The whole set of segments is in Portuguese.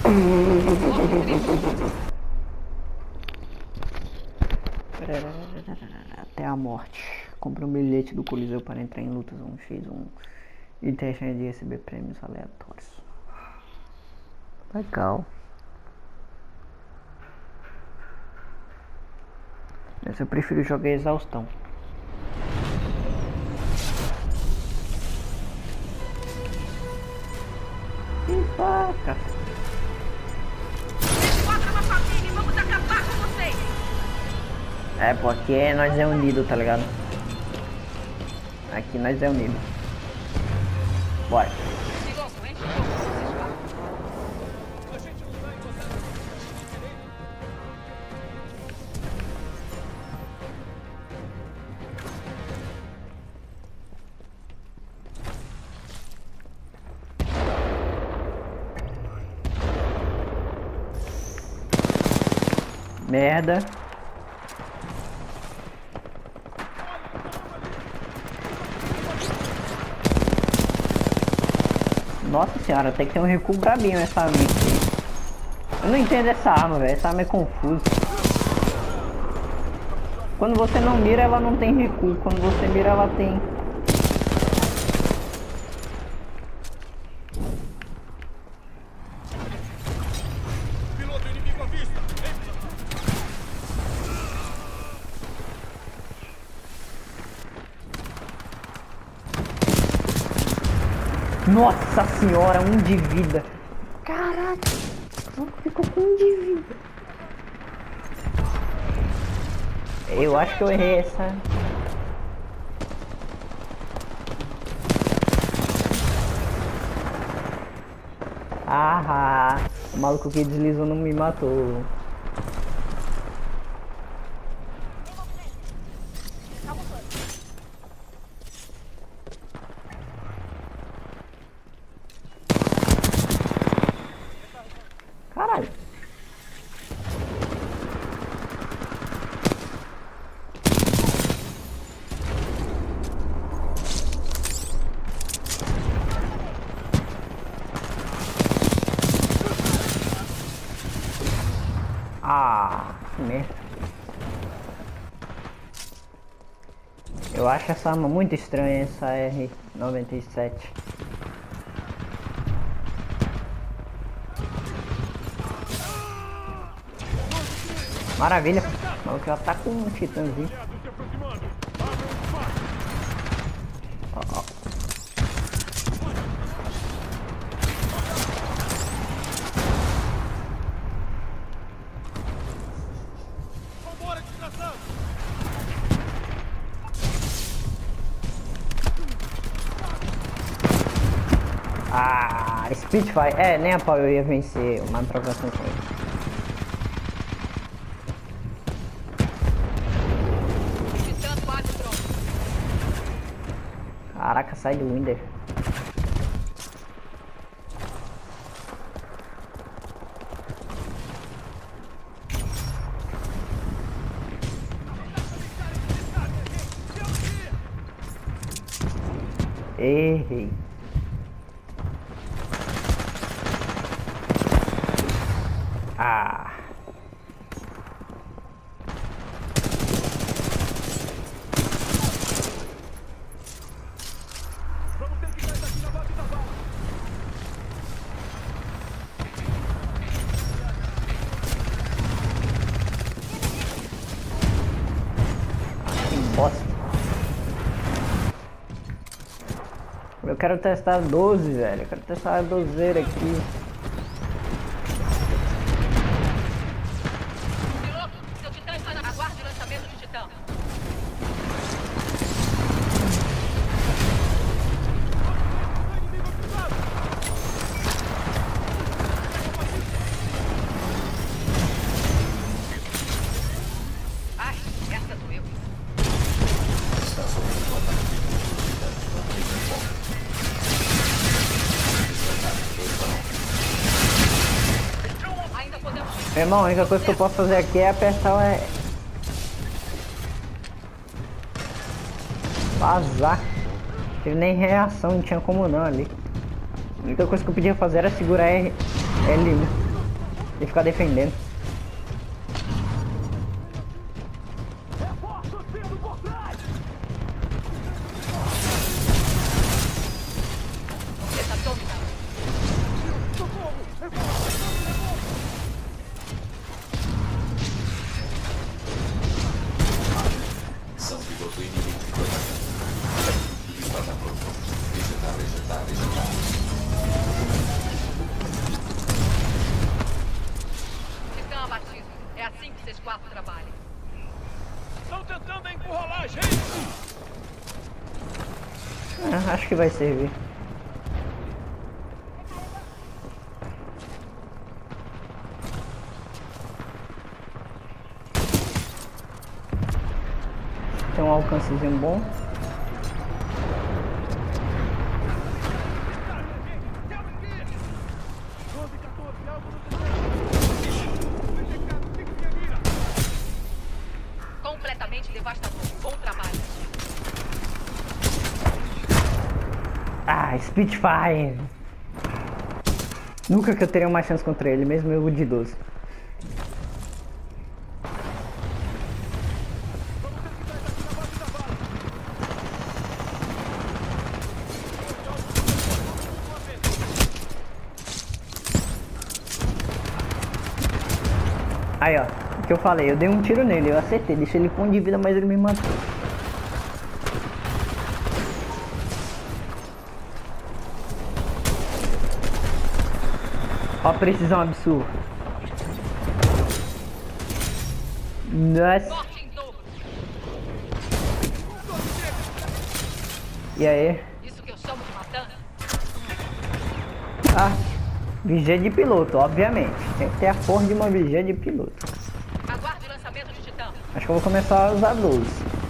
Até a morte. Compre um bilhete do Coliseu para entrar em lutas 1x1 e ter a chance de receber prêmios aleatórios. Legal. Esse eu prefiro jogar exaustão. Que vaca! Mostra uma família e vamos acabar com vocês! É, porque nós é unido, tá ligado? Aqui nós é unido. Bora. Merda. Nossa senhora, tem que ter um recuo brabinho essa arma aqui. Eu não entendo essa arma, velho. Essa arma é confusa. Quando você não mira, ela não tem recuo. Quando você mira, ela tem. Piloto inimigo à vista. Nossa senhora, 1 de vida. Caraca, ficou com 1 de vida. Eu acho que eu errei essa. Ah, o maluco que deslizou não me matou. Caralho. Ah, que merda. Eu acho essa arma muito estranha, essa R97. Maravilha, o maluco já tá com um titãzinho. Ó, ó. Vambora, desgraçado. Ah, Spitfire. É, nem a pau eu ia vencer uma trocação com ele. Caraca, sai do Winder. Errei. Ah. Vamos ter que sair daqui na base da bala. Que bosta. Eu quero testar a 12, velho. Eu quero testar a dozeira aqui. Piloto, seu titã está na aguarde de lançamento de titã. Ai, essa doeu. Ainda podemos. Meu irmão, a única coisa que eu posso fazer aqui é apertar o... Vazar. Não teve nem reação, não tinha como não ali. A única coisa que eu podia fazer era segurar L, né? E ficar defendendo. Reforços vindo por trás! Você tá dominado. Socorro! Reforços! São piloto inimigo de combate. Dispara pronto. Vegetar. Titã abatido. É assim que vocês quatro trabalham. Estão tentando encurralar a gente! Acho que vai servir. Tem um alcancezinho bom. Completamente devastador. Bom trabalho. Ah, Spitfire. Nunca que eu teria mais chance contra ele, mesmo eu de 12. Aí ó, o que eu falei, eu dei um tiro nele, eu acertei, deixei ele com 1 de vida, mas ele me matou. Ó a precisão absurda. Nossa. Morte em dobro. E aí? Isso que eu chamo de matança. Ah, vigia de piloto, obviamente. Tem que ter a porra de uma vigia de piloto. Aguarde o lançamento de Titã. Acho que eu vou começar a usar 12.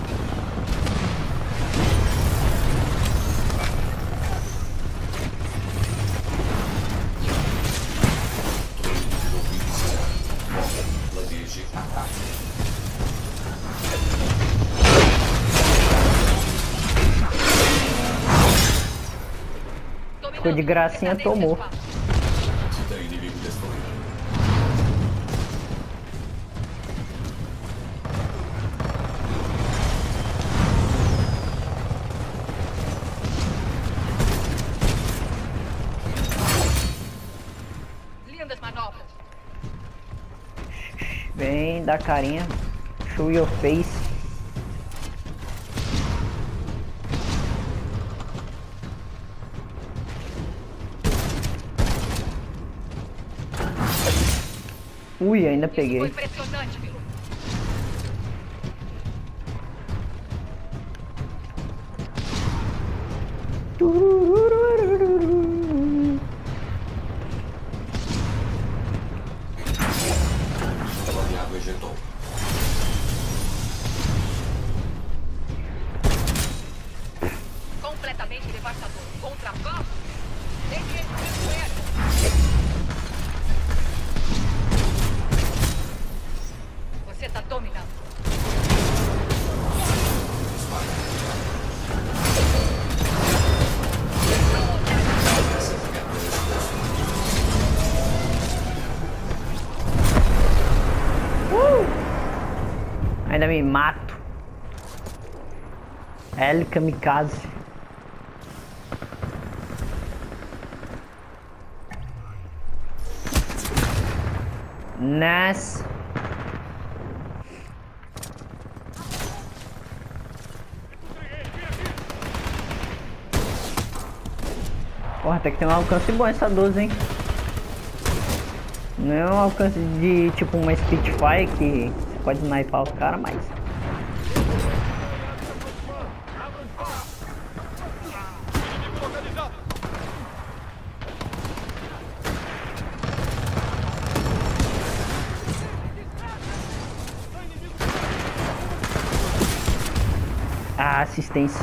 Planeje ataque. Ficou de gracinha, tomou. Titã inimigo destruído. Lindas manobras. Vem, dá carinha. Show your face. Ui, ainda Isso foi peguei. impressionante, piloto. Planeado ejetou. Completamente devastador. Contra vamos. Deixe ele recuer. Você tá dominando. Ainda me mato. El Kamikaze. Nice. Porra, tem que ter um alcance bom essa 12, hein? Não é um alcance de tipo uma Spitfire que você pode sniper os caras, mas... Inimigo localizado! Ah, assistência.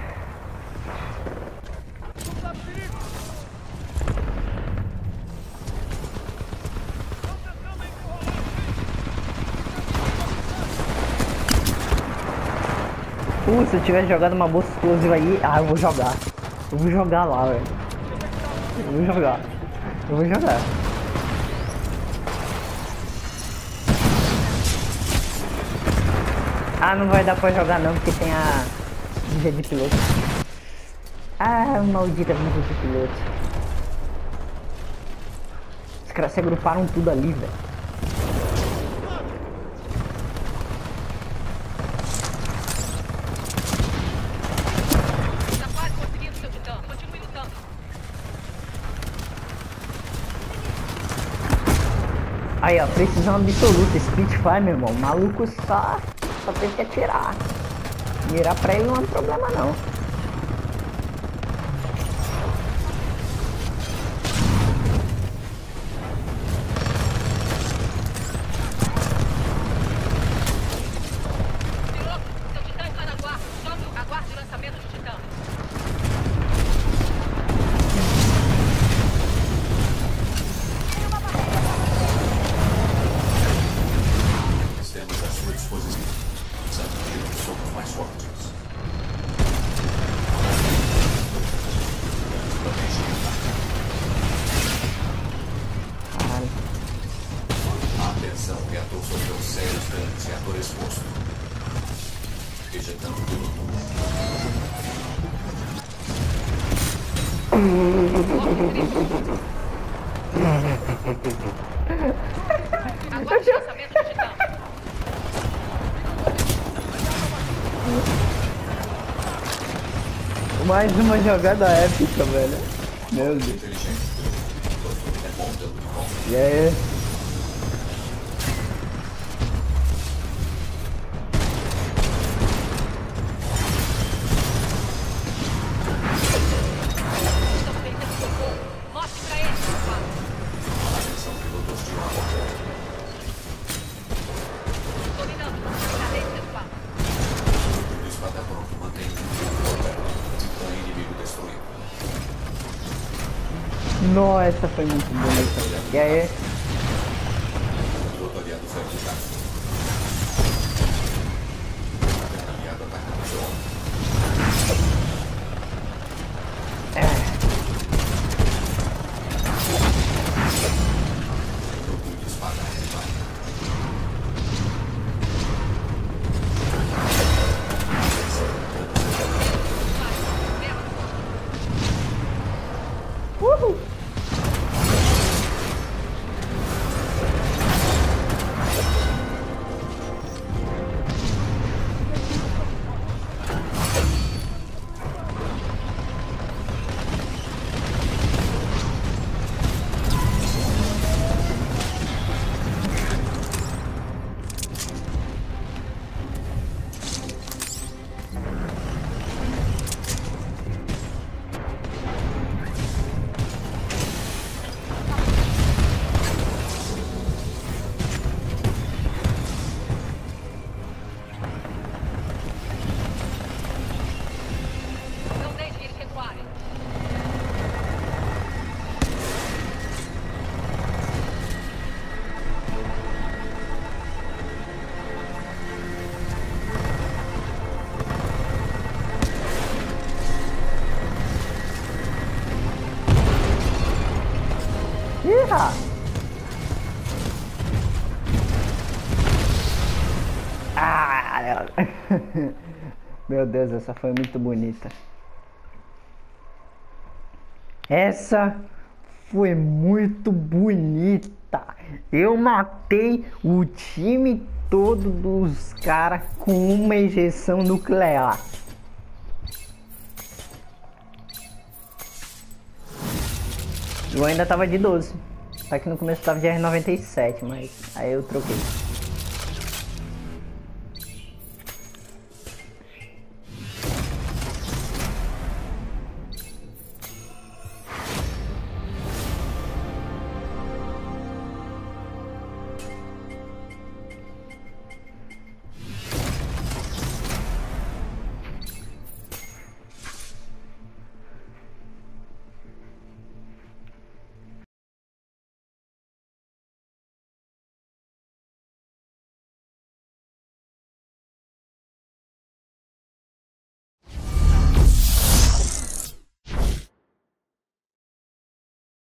Se eu tivesse jogado uma bolsa explosiva aí, eu vou jogar. Eu vou jogar lá, velho. Eu vou jogar. Ah, não vai dar pra jogar não, porque tem a vigia de piloto. Ah, maldita vigia de piloto. Os caras se agruparam tudo ali, velho. Tá quase conseguindo, seu titã. Continue lutando. Aí, ó, precisão absoluta. Spitfire, meu irmão. O maluco só tem que atirar. Mirar pra ele não é um problema, não. Piloto, seu titã está na guarda. Aguarde o lançamento do titã. Estamos à sua disposição. Sabe que não somos mais fortes. Caralho. Atenção, reator sofreu sérios danos. Reator exposto. Ejetando piloto. Aguarde o lançamento do titã. Mais uma jogada épica, velho. Meu Deus. Inteligente. É bom dando de volta. E aí? Estão perdendo socorro. Mostre pra eles, rapaz. Atenção, piloto hostil a bordo. Dominando. Cadê esse pessoal? O espada pronto. Mantenha o correto. Titã inimigo destruído. Nossa, foi muito bonita. E aí? Piloto aliado foi atacado. Aliado atacando seu homem. Grupo de espada retirada. Uhul! Não deixe eles recuarem. Iha! Ah! Meu Deus, essa foi muito bonita. Essa foi muito bonita. Eu matei o time todo dos caras com uma injeção nuclear. Eu ainda tava de 12. Só que no começo tava de R97, mas aí eu troquei.